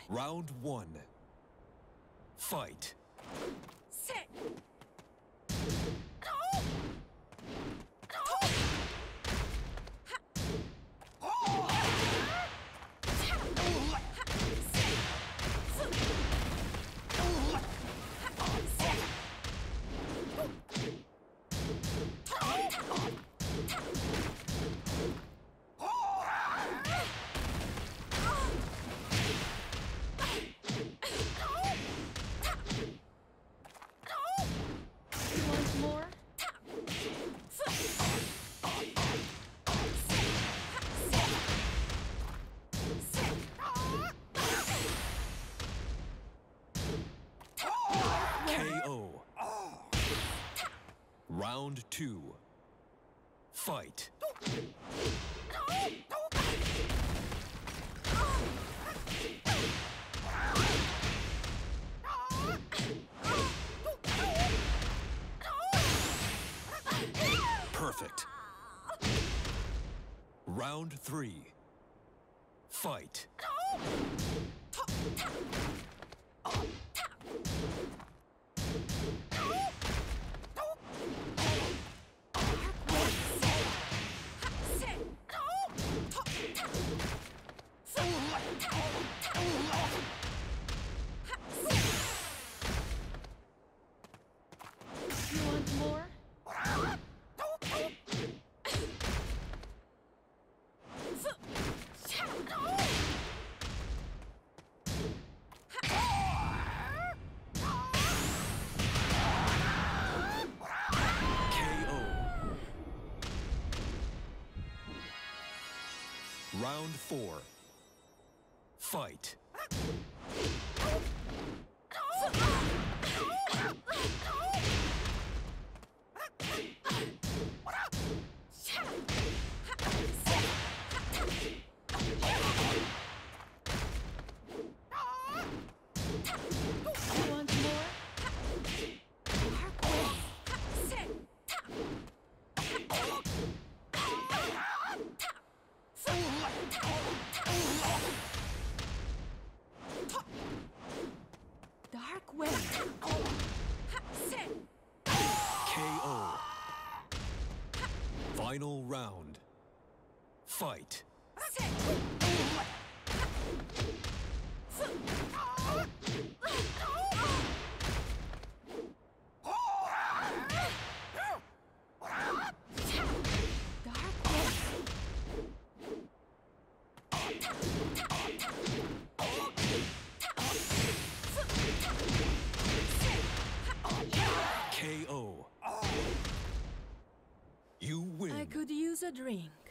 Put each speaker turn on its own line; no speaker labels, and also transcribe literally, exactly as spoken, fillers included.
Round one. Fight.
Sit.
Round two. Fight. Perfect. Round three. Fight.
You want more?
Round four. Fight.
You want more? Dark Way.
K O. Final round. Fight. K O. You win.
I could use a drink.